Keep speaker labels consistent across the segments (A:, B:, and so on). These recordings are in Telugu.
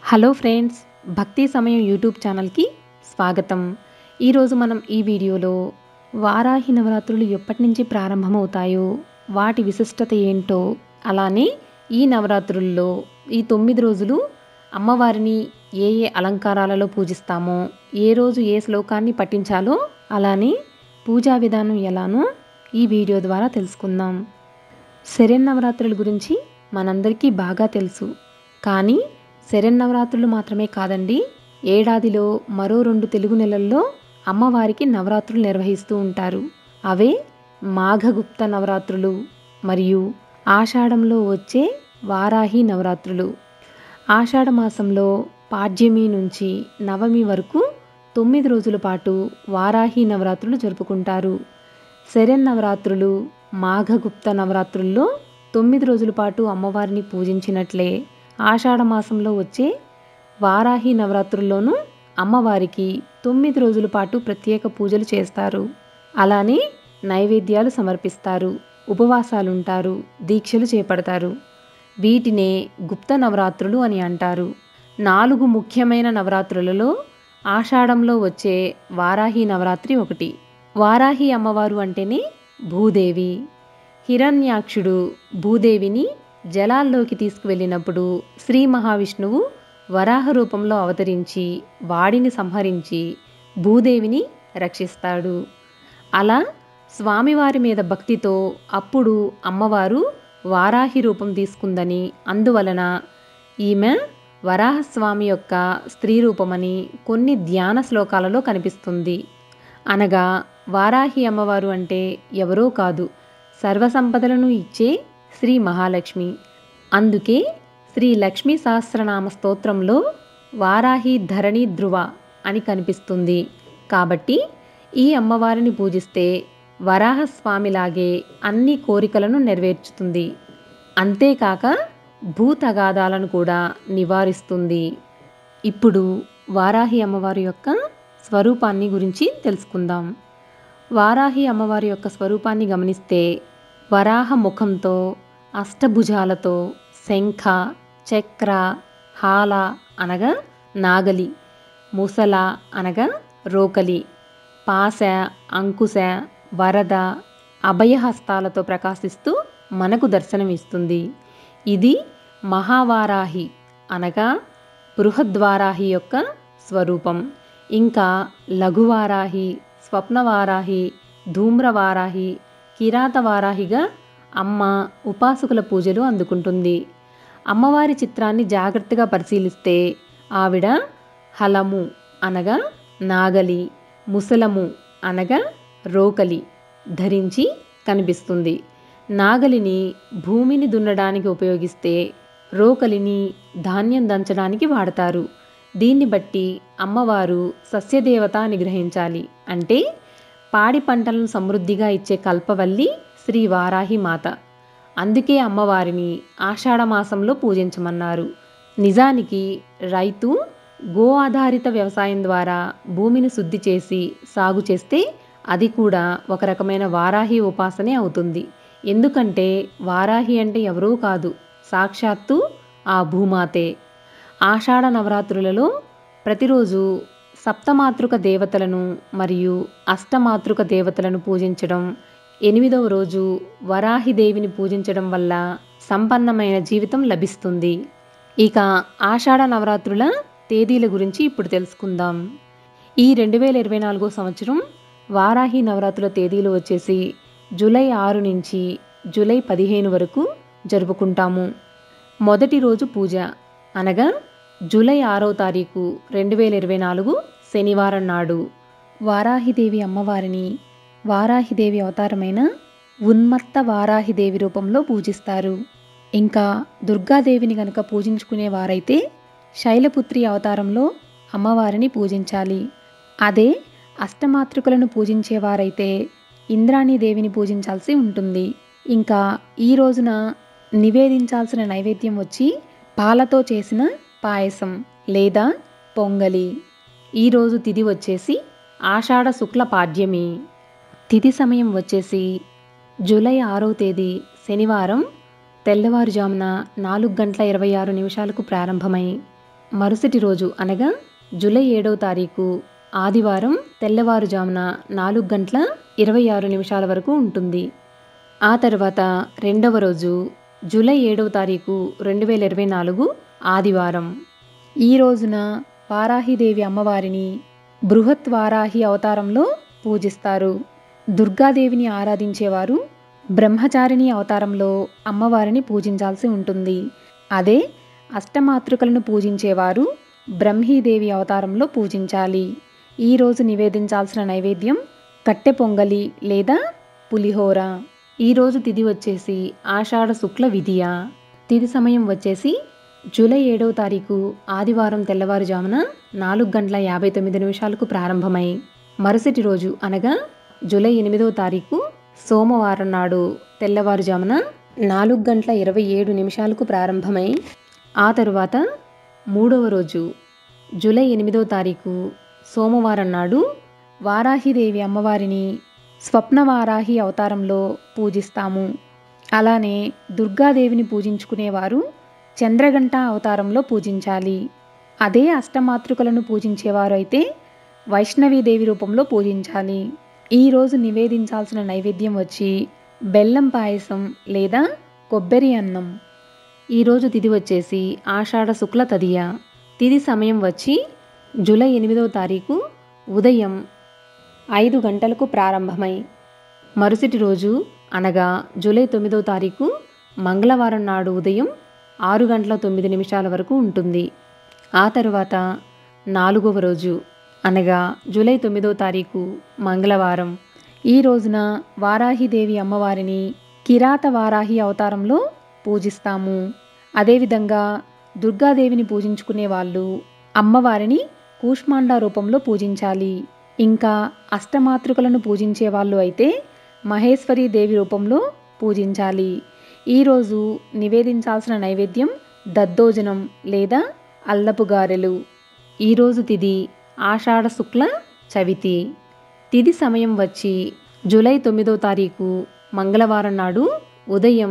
A: హలో ఫ్రెండ్స్, భక్తి సమయం యూట్యూబ్ ఛానల్కి స్వాగతం. ఈరోజు మనం ఈ వీడియోలో వారాహి నవరాత్రులు ఎప్పటి నుంచి ప్రారంభమవుతాయో, వాటి విశిష్టత ఏంటో, అలానే ఈ నవరాత్రుల్లో ఈ 9 రోజులు అమ్మవారిని ఏ ఏ అలంకారాలలో పూజిస్తామో, ఏ రోజు ఏ శ్లోకాన్ని పఠించాలో, అలానే పూజా విధానం ఎలానో ఈ వీడియో ద్వారా తెలుసుకుందాం. శరన్నవరాత్రుల గురించి మనందరికీ బాగా తెలుసు. కానీ శరన్నవరాత్రులు మాత్రమే కాదండి, ఏడాదిలో మరో 2 తెలుగు నెలల్లో అమ్మవారికి నవరాత్రులు నిర్వహిస్తూ ఉంటారు. అవే మాఘగుప్త నవరాత్రులు మరియు ఆషాఢంలో వచ్చే వారాహి నవరాత్రులు. ఆషాఢ మాసంలో పాడ్యమి నుంచి నవమి వరకు 9 రోజుల పాటు వారాహి నవరాత్రులు జరుపుకుంటారు. శరన్నవరాత్రులు మాఘగుప్త నవరాత్రుల్లో 9 రోజుల పాటు అమ్మవారిని పూజించినట్లే ఆషాఢ మాసంలో వచ్చే వారాహి నవరాత్రుల్లోనూ అమ్మవారికి 9 రోజుల పాటు ప్రత్యేక పూజలు చేస్తారు. అలానే నైవేద్యాలు సమర్పిస్తారు, ఉపవాసాలుంటారు, దీక్షలు చేపడతారు. వీటినే గుప్త నవరాత్రులు అని అంటారు. 4 ముఖ్యమైన నవరాత్రులలో ఆషాఢంలో వచ్చే వారాహి నవరాత్రి ఒకటి. వారాహి అమ్మవారు అంటేనే భూదేవి. హిరణ్యాక్షుడు భూదేవిని జలాల్లోకి తీసుకువెళ్ళినప్పుడు శ్రీ మహావిష్ణువు వరాహ రూపంలో అవతరించి వాడిని సంహరించి భూదేవిని రక్షిస్తాడు. అలా స్వామివారి మీద భక్తితో అప్పుడు అమ్మవారు వారాహి రూపం తీసుకుందని, అందువలన ఈమె వరాహస్వామి యొక్క స్త్రీ రూపమని కొన్ని ధ్యాన శ్లోకాలలో కనిపిస్తుంది. అనగా వారాహి అమ్మవారు అంటే ఎవరో కాదు, సర్వసంపదలను ఇచ్చే శ్రీ మహాలక్ష్మి. అందుకే శ్రీ లక్ష్మీ సహస్రనామ స్తోత్రంలో వారాహి ధరణి ధ్రువ అని కనిపిస్తుంది. కాబట్టి ఈ అమ్మవారిని పూజిస్తే వరాహస్వామిలాగే అన్ని కోరికలను నెరవేర్చుతుంది. అంతేకాక భూతగాదాలను కూడా నివారిస్తుంది. ఇప్పుడు వారాహి అమ్మవారి యొక్క స్వరూపాన్ని గురించి తెలుసుకుందాం. వారాహి అమ్మవారి యొక్క స్వరూపాన్ని గమనిస్తే వరాహ ముఖంతో, అష్టభుజాలతో, శంఖ, చక్ర, హాల అనగా నాగలి, ముసల అనగా రోకలి, పాశ, అంకుశ, వరద, అభయహస్తాలతో ప్రకాశిస్తూ మనకు దర్శనమిస్తుంది. ఇది మహావారాహి అనగా బృహద్వారాహి యొక్క స్వరూపం. ఇంకా లఘువారాహి, స్వప్నవారాహి, ధూమ్రవారాహి, కిరాతవారాహిగా అమ్మ ఉపాసకుల పూజలు అందుకుంటుంది. అమ్మవారి చిత్రాన్ని జాగ్రత్తగా పరిశీలిస్తే ఆవిడ హలము అనగా నాగలి, ముసలము అనగా రోకలి ధరించి కనిపిస్తుంది. నాగలిని భూమిని దున్నడానికి ఉపయోగిస్తే, రోకలిని ధాన్యం దంచడానికి వాడతారు. దీన్ని బట్టి అమ్మవారు సస్యదేవత అని గ్రహించాలి. అంటే పాడి పంటలను సమృద్ధిగా ఇచ్చే కల్పవల్లి శ్రీ వారాహి మాత. అందుకే అమ్మవారిని ఆషాఢ మాసంలో పూజించమన్నారు. నిజానికి రైతు గో ఆధారిత వ్యవసాయం ద్వారా భూమిని శుద్ధి చేసి సాగు చేస్తే అది కూడా ఒక రకమైన వారాహి ఉపాసనే అవుతుంది. ఎందుకంటే వారాహి అంటే ఎవరూ కాదు, సాక్షాత్తు ఆ భూమాతే. ఆషాఢ నవరాత్రులలో ప్రతిరోజు సప్తమాతృక దేవతలను మరియు అష్టమాతృక దేవతలను పూజించడం, 8వ రోజు వరాహిదేవిని పూజించడం వల్ల సంపన్నమైన జీవితం లభిస్తుంది. ఇక ఆషాఢ నవరాత్రుల తేదీల గురించి ఇప్పుడు తెలుసుకుందాం. ఈ 2024 సంవత్సరం వారాహి నవరాత్రుల తేదీలు వచ్చేసి జూలై 6 నుంచి జూలై 15 వరకు జరుపుకుంటాము. మొదటి రోజు పూజ అనగా జూలై 6వ తారీఖు 2024 శనివారం నాడు వారాహిదేవి అమ్మవారిని వారాహిదేవి అవతారమైన ఉన్మత్త వారాహిదేవి రూపంలో పూజిస్తారు. ఇంకా దుర్గాదేవిని గనక పూజించుకునే వారైతే శైలపుత్రి అవతారంలో అమ్మవారిని పూజించాలి. అదే అష్టమాతృకలను పూజించేవారైతే ఇంద్రాణీదేవిని పూజించాల్సి ఉంటుంది. ఇంకా ఈ రోజున నివేదించాల్సిన నైవేద్యం వచ్చి పాలతో చేసిన పాయసం లేదా పొంగలి. ఈరోజు తిథి వచ్చేసి ఆషాఢ శుక్ల పాడ్యమి. తిథి సమయం వచ్చేసి జూలై 6వ తేదీ శనివారం తెల్లవారుజామున 4:26 ప్రారంభమై మరుసటి రోజు అనగా జూలై 7వ తారీఖు ఆదివారం తెల్లవారుజామున 4:26 వరకు ఉంటుంది. ఆ తర్వాత రెండవ రోజు జూలై 7వ తారీఖు 2024 ఆదివారం. ఈ రోజున వారాహిదేవి అమ్మవారిని బృహత్ వారాహి అవతారంలో పూజిస్తారు. దుర్గాదేవిని ఆరాధించేవారు బ్రహ్మచారిణి అవతారంలో అమ్మవారిని పూజించాల్సి ఉంటుంది. అదే అష్టమాతృకలను పూజించేవారు బ్రహ్మీదేవి అవతారంలో పూజించాలి. ఈరోజు నివేదించాల్సిన నైవేద్యం కట్టె పొంగలి లేదా పులిహోర. ఈరోజు తిథి వచ్చేసి ఆషాఢ శుక్ల విధియ. తిథి సమయం వచ్చేసి జూలై 7వ తారీఖు ఆదివారం తెల్లవారుజామున 4:59 ప్రారంభమై మరుసటి రోజు అనగా జూలై 8వ తారీఖు సోమవారం నాడు తెల్లవారుజామున 4:27 ప్రారంభమై ఆ తరువాత మూడవ రోజు జూలై 8వ తారీఖు సోమవారం నాడు వారాహిదేవి అమ్మవారిని స్వప్నవారాహి అవతారంలో పూజిస్తాము. అలానే దుర్గాదేవిని పూజించుకునేవారు చంద్రగంట అవతారంలో పూజించాలి. అదే అష్టమాతృకలను పూజించేవారు అయితే వైష్ణవీదేవి రూపంలో పూజించాలి. ఈరోజు నివేదించాల్సిన నైవేద్యం వచ్చి బెల్లం పాయసం లేదా కొబ్బరి అన్నం. ఈరోజు తిథి వచ్చేసి ఆషాఢ శుక్ల తదియ. తిథి సమయం వచ్చి జూలై 8వ తారీఖు ఉదయం 5 గంటలకు ప్రారంభమై మరుసటి రోజు అనగా జూలై 9వ తారీఖు మంగళవారం నాడు ఉదయం 6:09 వరకు ఉంటుంది. ఆ తరువాత నాలుగవ రోజు అనగా జూలై 9వ తారీఖు మంగళవారం. ఈ రోజున వారాహిదేవి అమ్మవారిని కిరాత వారాహి అవతారంలో పూజిస్తాము. అదేవిధంగా దుర్గాదేవిని పూజించుకునే వాళ్ళు అమ్మవారిని కూష్మాండ రూపంలో పూజించాలి. ఇంకా అష్టమాతృకలను పూజించే వాళ్ళు అయితే మహేశ్వరీ దేవి రూపంలో పూజించాలి. ఈరోజు నివేదించాల్సిన నైవేద్యం దద్దోజనం లేదా అల్లపు గారెలు. ఈరోజు తిథి ఆషాఢ శుక్ల చవితి. తిథి సమయం వచ్చి జూలై 9వ తారీఖు మంగళవారం నాడు ఉదయం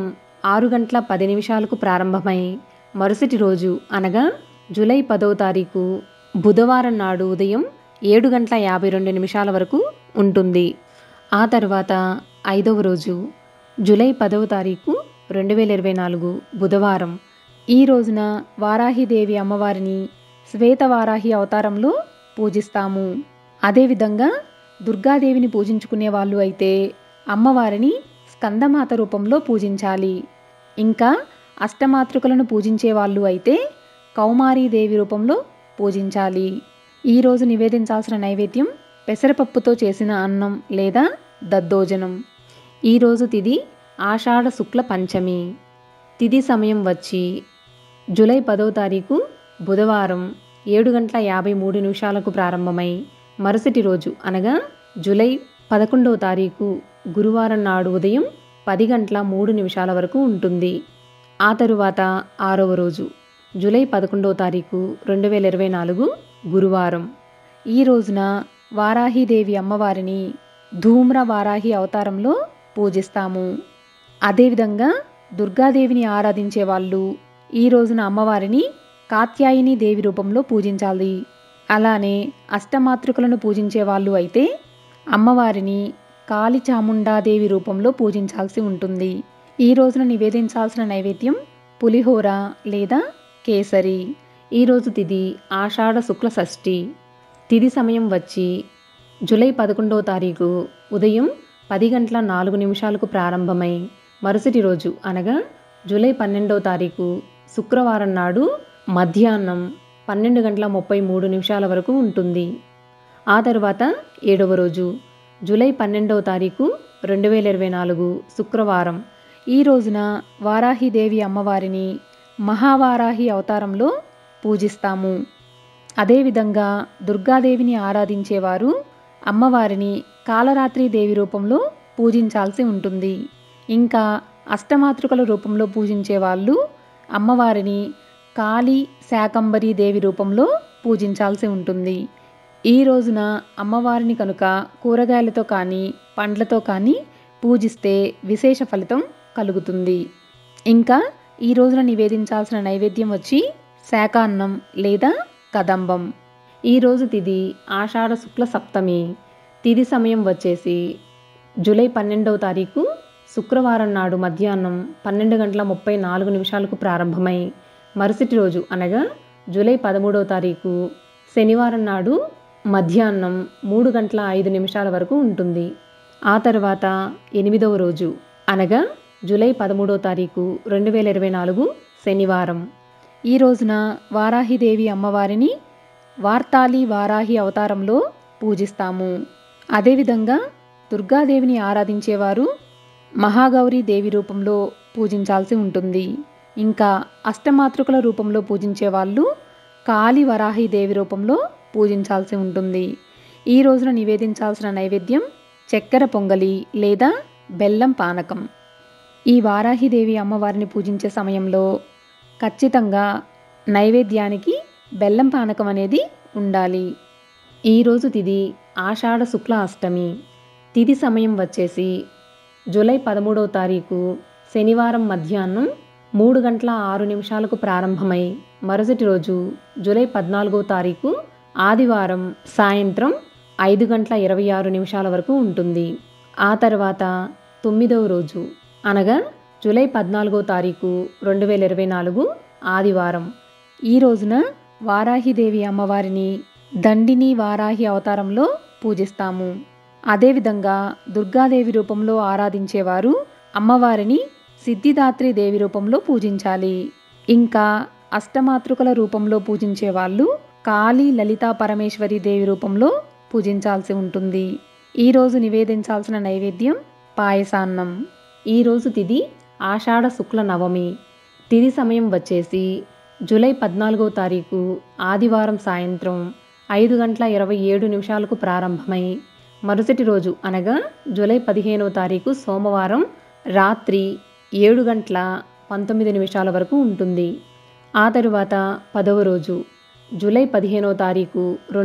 A: 6:10 ప్రారంభమై మరుసటి రోజు అనగా జూలై 10వ తారీఖు బుధవారం నాడు ఉదయం 7:52 వరకు ఉంటుంది. ఆ తర్వాత ఐదవ రోజు జూలై 10వ తారీఖు 2024 బుధవారం. ఈ రోజున వారాహిదేవి అమ్మవారిని శ్వేతవారాహి అవతారంలో పూజిస్తాము. అదేవిధంగా దుర్గాదేవిని పూజించుకునే వాళ్ళు అయితే అమ్మవారిని స్కందమాత రూపంలో పూజించాలి. ఇంకా అష్టమాతృకలను పూజించే వాళ్ళు అయితే కౌమారీదేవి రూపంలో పూజించాలి. ఈరోజు నివేదించాల్సిన నైవేద్యం పెసరపప్పుతో చేసిన అన్నం లేదా దద్దోజనం. ఈరోజు తిథి ఆషాఢ శుక్ల పంచమి. తిథి సమయం వచ్చి జూలై 10వ తారీఖు బుధవారం 7:53 ప్రారంభమై మరుసటి రోజు అనగా జూలై 11వ తారీఖు గురువారం నాడు ఉదయం 10:03 వరకు ఉంటుంది. ఆ తరువాత ఆరవ రోజు జూలై 11వ తారీఖు 2024 గురువారం. ఈ రోజున వారాహిదేవి అమ్మవారిని ధూమ్ర వారాహి అవతారంలో పూజిస్తాము. అదేవిధంగా దుర్గాదేవిని ఆరాధించే వాళ్ళు ఈ రోజున అమ్మవారిని కాత్యాయని దేవి రూపంలో పూజించాలి. అలానే అష్టమాతృకలను పూజించే వాళ్ళు అయితే అమ్మవారిని కాళీ చాముండాదేవి రూపంలో పూజించాల్సి ఉంటుంది. ఈ రోజున నివేదించాల్సిన నైవేద్యం పులిహోర లేదా కేసరి. ఈరోజు తిథి ఆషాఢ శుక్ల షష్ఠి. తిథి సమయం వచ్చి జూలై 11వ తారీఖు ఉదయం 10:04 ప్రారంభమై మరుసటి రోజు అనగా జూలై 12వ తారీఖు శుక్రవారం నాడు మధ్యాహ్నం 12:33 వరకు ఉంటుంది. ఆ తర్వాత ఏడవ రోజు జూలై 12వ తారీఖు 2024 శుక్రవారం. ఈ రోజున వారాహిదేవి అమ్మవారిని మహావారాహి అవతారంలో పూజిస్తాము. అదేవిధంగా దుర్గాదేవిని ఆరాధించేవారు అమ్మవారిని కాళరాత్రి దేవి రూపంలో పూజించాల్సి ఉంటుంది. ఇంకా అష్టమాతృకల రూపంలో పూజించే వాళ్ళు అమ్మవారిని కాళీ శాకంబరీ దేవి రూపంలో పూజించాల్సి ఉంటుంది. ఈ రోజున అమ్మవారిని కనుక కూరగాయలతో కానీ పండ్లతో కానీ పూజిస్తే విశేష ఫలితం కలుగుతుంది. ఇంకా ఈ రోజున నివేదించాల్సిన నైవేద్యం వచ్చి శాకాన్నం లేదా కదంబం. ఈరోజు తిథి ఆషాఢ శుక్ల సప్తమి. తిథి సమయం వచ్చేసి జూలై 12వ తారీఖు శుక్రవారం నాడు మధ్యాహ్నం 12:34 ప్రారంభమై మరుసటి రోజు అనగా జూలై 13వ తారీఖు శనివారం నాడు మధ్యాహ్నం 3:05 వరకు ఉంటుంది. ఆ తర్వాత 8వ రోజు అనగా జూలై 13వ తారీఖు 2024 శనివారం. ఈ రోజున వారాహిదేవి అమ్మవారిని వార్తాళి వారాహి అవతారంలో పూజిస్తాము. అదేవిధంగా దుర్గాదేవిని ఆరాధించేవారు మహాగౌరీ దేవి రూపంలో పూజించాల్సి ఉంటుంది. ఇంకా అష్టమాతృకల రూపంలో పూజించే వాళ్ళు కాళీ వరాహి దేవి రూపంలో పూజించాల్సి ఉంటుంది. ఈ రోజున నివేదించాల్సిన నైవేద్యం చక్కెర పొంగలి లేదా బెల్లం పానకం. ఈ వారాహిదేవి అమ్మవారిని పూజించే సమయంలో ఖచ్చితంగా నైవేద్యానికి బెల్లం పానకం అనేది ఉండాలి. ఈరోజు తిథి ఆషాఢ శుక్ల అష్టమి. తిథి సమయం వచ్చేసి జూలై 13వ తారీఖు శనివారం మధ్యాహ్నం 3:06 ప్రారంభమై మరుసటి రోజు జూలై 14వ తారీఖు ఆదివారం సాయంత్రం 5:26 వరకు ఉంటుంది. ఆ తర్వాత 9వ రోజు అనగా జూలై 14వ తారీఖు 2024 ఆదివారం. ఈ రోజున వారాహిదేవి అమ్మవారిని దండిని వారాహి అవతారంలో పూజిస్తాము. అదేవిధంగా దుర్గాదేవి రూపంలో ఆరాధించేవారు అమ్మవారిని సిద్ధిదాత్రి దేవి రూపంలో పూజించాలి. ఇంకా అష్టమాతృకల రూపంలో పూజించే వాళ్ళు కాళీ లలితా పరమేశ్వరి దేవి రూపంలో పూజించాల్సి ఉంటుంది. ఈరోజు నివేదించాల్సిన నైవేద్యం పాయసాన్నం. ఈరోజు తిథి ఆషాఢ శుక్ల నవమి. తిథి సమయం వచ్చేసి జూలై 14వ తారీఖు ఆదివారం సాయంత్రం 5:27 ప్రారంభమై మరుసటి రోజు అనగా జూలై 15వ తారీఖు సోమవారం రాత్రి 7:19 వరకు ఉంటుంది. ఆ తరువాత 10వ రోజు జూలై 15వ తారీఖు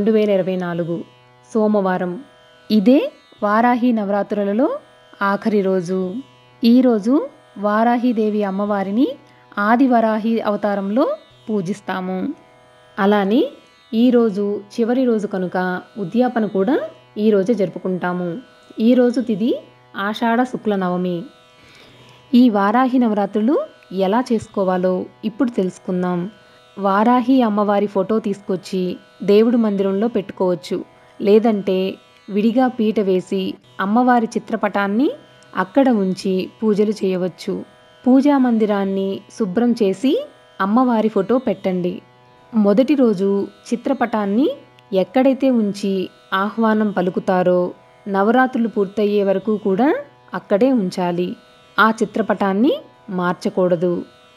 A: 2024 సోమవారం. ఇదే వారాహి నవరాత్రులలో ఆఖరి రోజు. ఈరోజు వారాహిదేవి అమ్మవారిని ఆదివరాహి అవతారంలో పూజిస్తాము. అలానే ఈరోజు చివరి రోజు కనుక ఉద్యాపన కూడా ఈరోజే జరుపుకుంటాము. ఈరోజు తిథి ఆషాఢ శుక్ల నవమి. ఈ వారాహి నవరాత్రులు ఎలా చేసుకోవాలో ఇప్పుడు తెలుసుకుందాం. వారాహి అమ్మవారి ఫోటో తీసుకొచ్చి దేవుడి మందిరంలో పెట్టుకోవచ్చు. లేదంటే విడిగా పీట వేసి అమ్మవారి చిత్రపటాన్ని అక్కడ ఉంచి పూజలు చేయవచ్చు. పూజా మందిరాన్ని శుభ్రం చేసి అమ్మవారి ఫోటో పెట్టండి. మొదటి రోజు చిత్రపటాన్ని ఎక్కడైతే ఉంచి ఆహ్వానం పలుకుతారో నవరాత్రులు పూర్తయ్యే వరకు కూడా అక్కడే ఉంచాలి. ఆ చిత్రపటాన్ని మార్చకూడదు.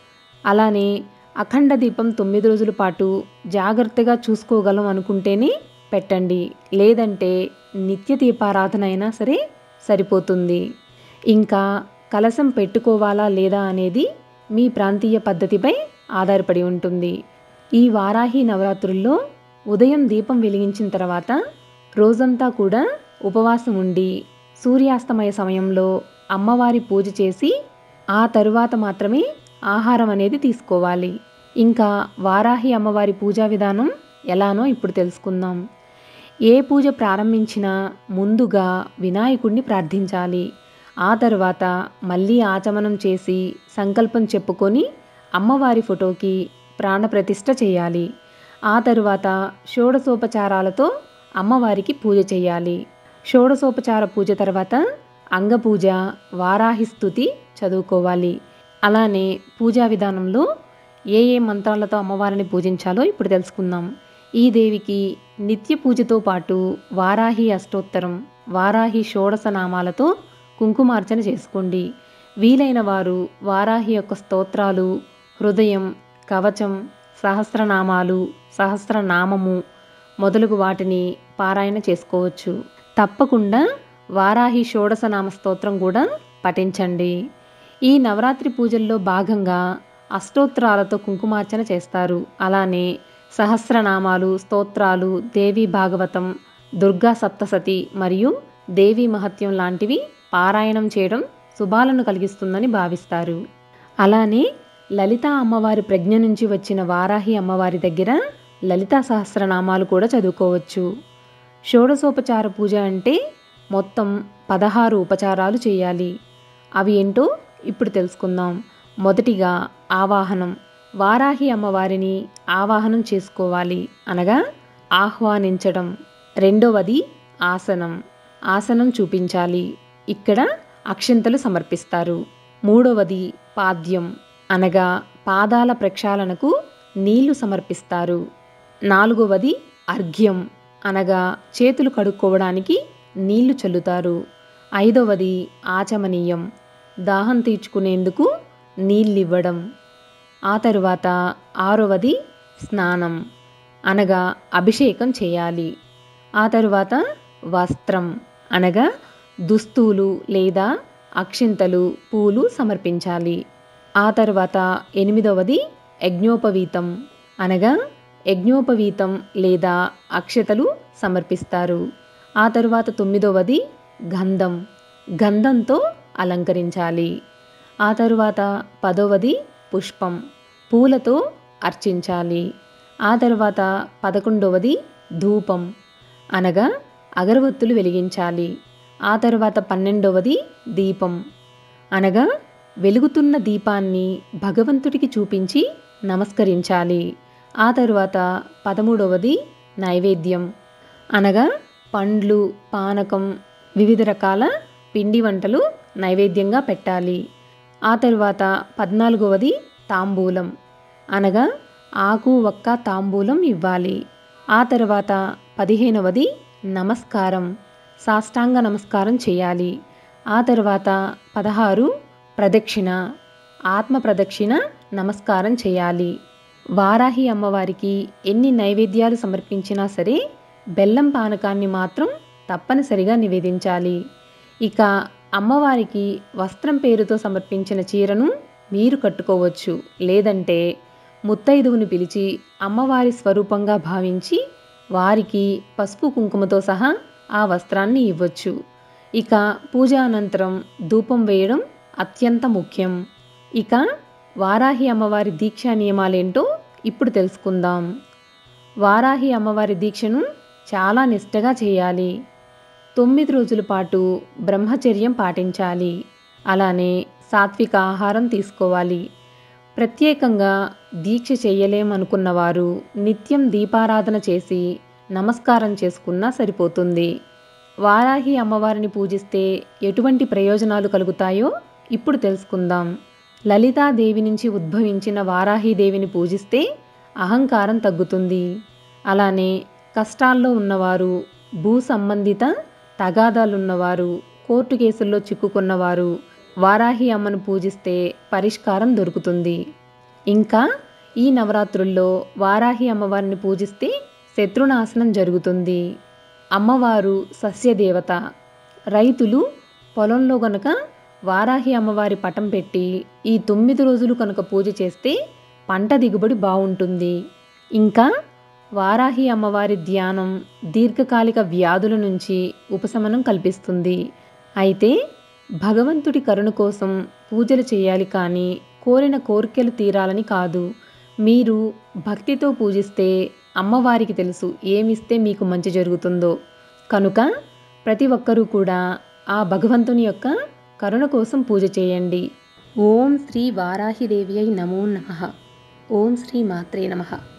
A: అలానే అఖండ దీపం 9 రోజుల పాటు జాగ్రత్తగా చూసుకోగలం అనుకుంటేనే పెట్టండి. లేదంటే నిత్య దీపారాధన అయినా సరే సరిపోతుంది. ఇంకా కలశం పెట్టుకోవాలా లేదా అనేది మీ ప్రాంతీయ పద్ధతిపై ఆధారపడి ఉంటుంది. ఈ వారాహి నవరాత్రుల్లో ఉదయం దీపం వెలిగించిన తర్వాత రోజంతా కూడా ఉపవాసం ఉండి సూర్యాస్తమయ సమయంలో అమ్మవారి పూజ చేసి ఆ తరువాత మాత్రమే ఆహారం అనేది తీసుకోవాలి. ఇంకా వారాహి అమ్మవారి పూజా విధానం ఎలానో ఇప్పుడు తెలుసుకుందాం. ఏ పూజ ప్రారంభించినా ముందుగా వినాయకుడిని ప్రార్థించాలి. ఆ తర్వాత మళ్ళీ ఆచమనం చేసి సంకల్పం చెప్పుకొని అమ్మవారి ఫోటోకి ప్రాణప్రతిష్ఠ చేయాలి. ఆ తరువాత షోడశోపచారాలతో అమ్మవారికి పూజ చేయాలి. షోడశోపచార పూజ తర్వాత అంగపూజ, వారాహి స్తుతి చదువుకోవాలి. అలానే పూజా విధానంలో ఏ మంత్రాలతో అమ్మవారిని పూజించాలో ఇప్పుడు తెలుసుకుందాం. ఈ దేవికి నిత్య పూజతో పాటు వారాహి అష్టోత్తరం, వారాహి షోడశ నామాలతో కుంకుమార్చన చేసుకోండి. వీలైన వారు వారాహి యొక్క స్తోత్రాలు, హృదయం, కవచం, సహస్రనామాలు, సహస్రనామము మొదలగు వాటిని పారాయణ చేసుకోవచ్చు. తప్పకుండా వారాహి షోడశనామ స్తోత్రం కూడా పఠించండి. ఈ నవరాత్రి పూజల్లో భాగంగా అష్టోత్తరాలతో కుంకుమార్చన చేస్తారు. అలానే సహస్రనామాలు, స్తోత్రాలు, దేవీ భాగవతం, దుర్గా సప్తసతి మరియు దేవీ మహత్యం లాంటివి పారాయణం చేయడం శుభాలను కలిగిస్తుందని భావిస్తారు. అలానే లలితా అమ్మవారి ప్రజ్ఞ నుంచి వచ్చిన వారాహి అమ్మవారి దగ్గర లలితా సహస్రనామాలు కూడా చదువుకోవచ్చు. షోడశోపచార పూజ అంటే మొత్తం 16 ఉపచారాలు చేయాలి. అవి ఏంటో ఇప్పుడు తెలుసుకుందాం. మొదటిగా ఆవాహనం. వారాహి అమ్మవారిని ఆవాహనం చేసుకోవాలి, అనగా ఆహ్వానించడం. రెండవది ఆసనం. ఆసనం చూపించాలి, ఇక్కడ అక్షింతలు సమర్పిస్తారు. మూడవది పాద్యం, అనగా పాదాల ప్రక్షాళనకు నీళ్లు సమర్పిస్తారు. నాలుగవది అర్ఘ్యం, అనగా చేతులు కడుక్కోవడానికి నీళ్లు చల్లుతారు. ఐదవది ఆచమనీయం, దాహం తీర్చుకునేందుకు నీళ్ళివ్వడం. ఆ తరువాత ఆరవది స్నానం, అనగా అభిషేకం చేయాలి. ఆ తరువాత వస్త్రం, అనగా దుస్తులు లేదా అక్షింతలు, పూలు సమర్పించాలి. ఆ తరువాత ఎనిమిదవది యజ్ఞోపవీతం, అనగా యజ్ఞోపవీతం లేదా అక్షతలు సమర్పిస్తారు. ఆ తరువాత తొమ్మిదవది గంధం, గంధంతో అలంకరించాలి. ఆ తరువాత 10వది పుష్పం, పూలతో అర్చించాలి. ఆ తరువాత 11వది ధూపం, అనగా అగరవత్తులు వెలిగించాలి. ఆ తరువాత 12వది దీపం, అనగా వెలుగుతున్న దీపాన్ని భగవంతుడికి చూపించి నమస్కరించాలి. ఆ తరువాత 13వది నైవేద్యం, అనగా పండ్లు, పానకం, వివిధ రకాల పిండి వంటలు నైవేద్యంగా పెట్టాలి. ఆ తరువాత 14వది తాంబూలం, అనగా ఆకు వక్క తాంబూలం ఇవ్వాలి. ఆ తరువాత 15వది నమస్కారం, సాష్టాంగ నమస్కారం చేయాలి. ఆ తరువాత 16 ప్రదక్షిణ, ఆత్మ ప్రదక్షిణ నమస్కారం చేయాలి. వారాహి అమ్మవారికి ఎన్ని నైవేద్యాలు సమర్పించినా సరే బెల్లం పానకాన్ని మాత్రం తప్పనిసరిగా నివేదించాలి. ఇక అమ్మవారికి వస్త్రం పేరుతో సమర్పించిన చీరను మీరు కట్టుకోవచ్చు, లేదంటే ముత్తైదువుని పిలిచి అమ్మవారి స్వరూపంగా భావించి వారికి పసుపు కుంకుమతో సహా ఆ వస్త్రాన్ని ఇవ్వచ్చు. ఇక పూజ అనంతరం ధూపం వేయడం అత్యంత ముఖ్యం. ఇక వారాహి అమ్మవారి దీక్షా నియమాలేంటో ఇప్పుడు తెలుసుకుందాం. వారాహి అమ్మవారి దీక్షను చాలా నిష్టగా చేయాలి. 9 రోజుల పాటు బ్రహ్మచర్యం పాటించాలి. అలానే సాత్విక ఆహారం తీసుకోవాలి. ప్రత్యేకంగా దీక్ష చేయలేమనుకున్నవారు నిత్యం దీపారాధన చేసి నమస్కారం చేసుకున్నా సరిపోతుంది. వారాహి అమ్మవారిని పూజిస్తే ఎటువంటి ప్రయోజనాలు కలుగుతాయో ఇప్పుడు తెలుసుకుందాం. లలితాదేవి నుంచి ఉద్భవించిన వారాహీదేవిని పూజిస్తే అహంకారం తగ్గుతుంది. అలానే కష్టాల్లో ఉన్నవారు, భూ సంబంధిత తగాదాలున్నవారు, కోర్టు కేసుల్లో చిక్కుకున్నవారు వారాహి అమ్మను పూజిస్తే పరిష్కారం దొరుకుతుంది. ఇంకా ఈ నవరాత్రుల్లో వారాహి అమ్మవారిని పూజిస్తే శత్రునాశనం జరుగుతుంది. అమ్మవారు సస్యదేవత. రైతులు పొలంలో గనక వారాహి అమ్మవారి పటం పెట్టి ఈ 9 రోజులు కనుక పూజ చేస్తే పంట దిగుబడి బాగుంటుంది. ఇంకా వారాహి అమ్మవారి ధ్యానం దీర్ఘకాలిక వ్యాధుల నుంచి ఉపశమనం కల్పిస్తుంది. అయితే భగవంతుడి కరుణ కోసం పూజలు చేయాలి, కానీ కోరిన కోరికలు తీరాలని కాదు. మీరు భక్తితో పూజిస్తే అమ్మవారికి తెలుసు ఏమిస్తే మీకు మంచి జరుగుతుందో. కనుక ప్రతి ఒక్కరూ కూడా ఆ భగవంతుని యొక్క కరుణ కోసం పూజ చేయండి. ఓం శ్రీ వారాహిదేవ్యై నమో నమః. ఓం శ్రీ మాత్రే నమః.